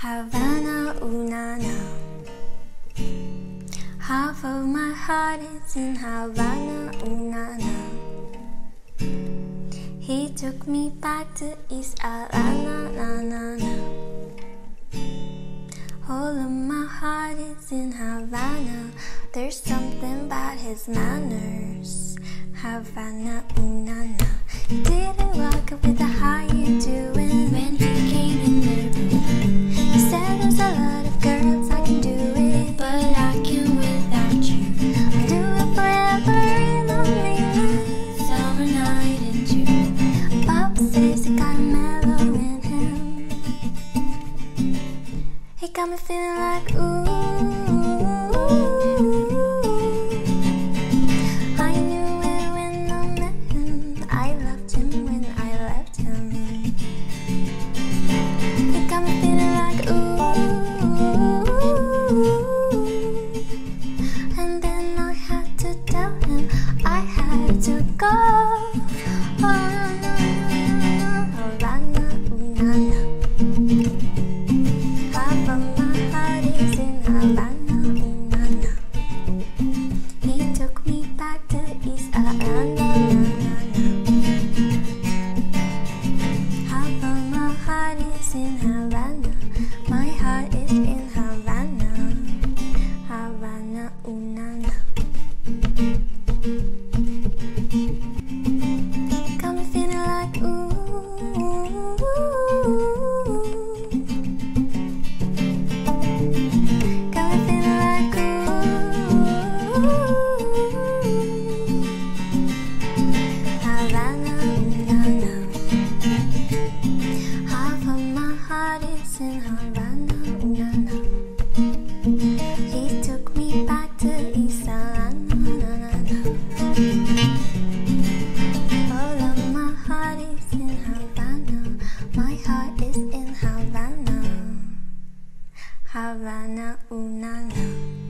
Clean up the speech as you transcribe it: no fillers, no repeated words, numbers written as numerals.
Havana, ooh na na. Half of my heart is in Havana, ooh na na. He took me back to East Atlanta, na na na. All of my heart is in Havana. There's something about his manners. Havana, ooh na na. He didn't walk up with the how you doing when he came in the room. He said there's a lot of girls I can do it, but I can't without you. I'll do it forever in a minute. Summer night in June. Papa says he got a mellow in him. He got me feeling like ooh. To go, oh no no no, Havana, ooh na na. Half of my heart is in Havana, ooh na na. He took me back to East Atlanta, na na na. Half of my heart is in Havana, my heart is in Havana, Havana, ooh na na. Got me feeling like ooh. Got me feeling like ooh. Havana, ooh na na. Half of my heart is in Havana, ooh na na. He took me back to East Atlanta, na na na. My heart is in Havana, Havana, ooh na na.